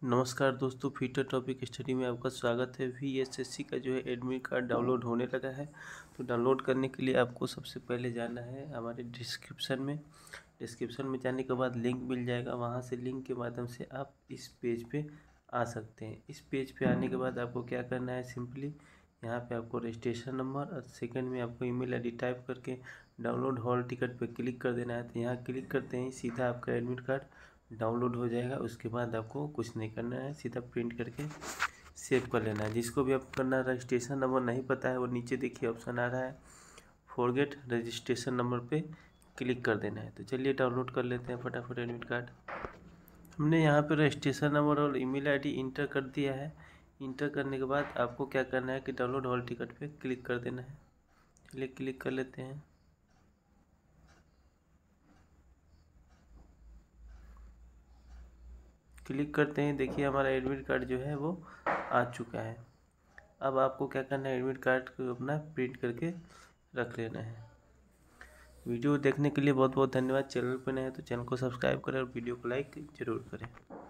नमस्कार दोस्तों, future topic study में आपका स्वागत है। वीएसएससी का जो है एडमिट कार्ड डाउनलोड होने लगा है। तो डाउनलोड करने के लिए आपको सबसे पहले जाना है हमारे डिस्क्रिप्शन में जाने के बाद लिंक मिल जाएगा। वहां से लिंक के माध्यम से आप इस पेज पे आ सकते हैं। इस पेज पे आने के बाद आपको क्या करना है, सिंपली यहाँ पे आपको रजिस्ट्रेशन नंबर और सेकंड में आपको ईमेल आईडी टाइप करके डाउनलोड हॉल टिकट पे क्लिक कर देना है। तो यहाँ क्लिक करते ही सीधा आपका एडमिट कार्ड डाउनलोड हो जाएगा। उसके बाद आपको कुछ नहीं करना है, सीधा प्रिंट करके सेव कर लेना है। जिसको भी आपको करना है, रजिस्ट्रेशन नंबर नहीं पता है, वो नीचे देखिए ऑप्शन आ रहा है फॉरगेट रजिस्ट्रेशन नंबर पे क्लिक कर देना है। तो चलिए डाउनलोड कर लेते हैं फटाफट एडमिट कार्ड। हमने यहाँ पे रजिस्ट्रेशन नंबर और ईमेल आईडी इंटर कर दिया है। इंटर करने के बाद आपको क्या करना है कि डाउनलोड हॉल टिकट पे क्लिक कर देना है। चलिए क्लिक कर लेते हैं। क्लिक करते हैं, देखिए हमारा एडमिट कार्ड जो है वो आ चुका है। अब आपको क्या करना है, एडमिट कार्ड को अपना प्रिंट करके रख लेना है। वीडियो देखने के लिए बहुत बहुत धन्यवाद। चैनल पर नए हैं तो चैनल को सब्सक्राइब करें और वीडियो को लाइक जरूर करें।